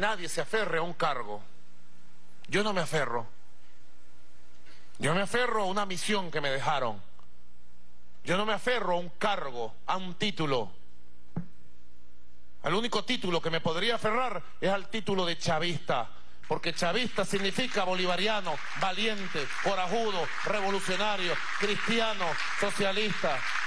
nadie se aferre a un cargo. Yo no me aferro. Yo me aferro a una misión que me dejaron. Yo no me aferro a un cargo, a un título. Al único título que me podría aferrar es al título de chavista, porque chavista significa bolivariano, valiente, corajudo, revolucionario, cristiano, socialista.